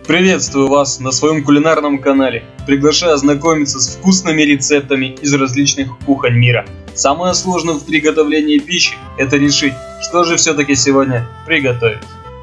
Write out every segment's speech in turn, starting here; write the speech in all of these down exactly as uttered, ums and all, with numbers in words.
Приветствую вас на своем кулинарном канале. Приглашаю ознакомиться с вкусными рецептами из различных кухонь мира. Самое сложное в приготовлении пищи – это решить, что же все-таки сегодня приготовить.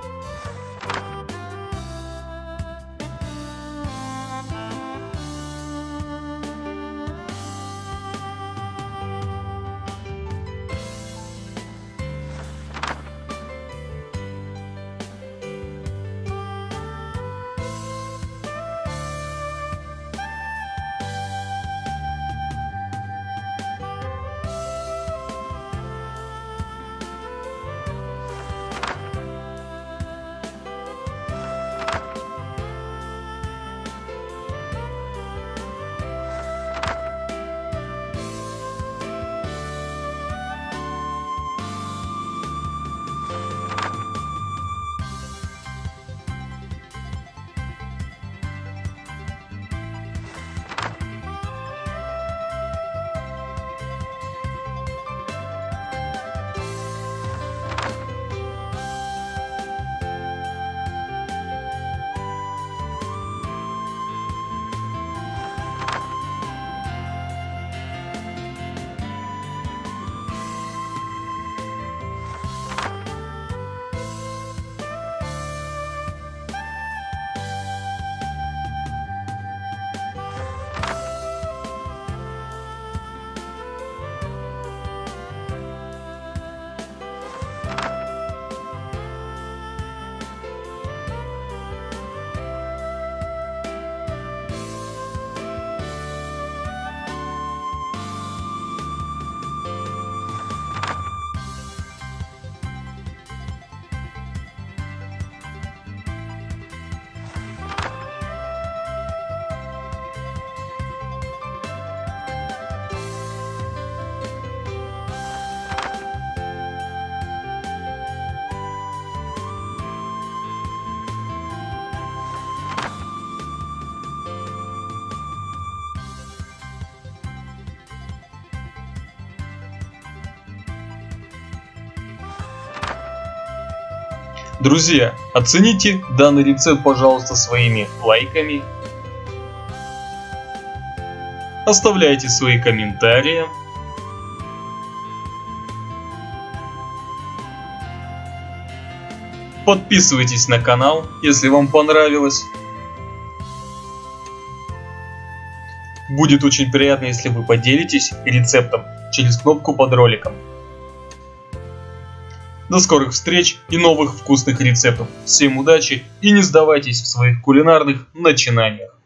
Друзья, оцените данный рецепт, пожалуйста, своими лайками. Оставляйте свои комментарии. Подписывайтесь на канал, если вам понравилось. Будет очень приятно, если вы поделитесь рецептом через кнопку под роликом. До скорых встреч и новых вкусных рецептов. Всем удачи и не сдавайтесь в своих кулинарных начинаниях.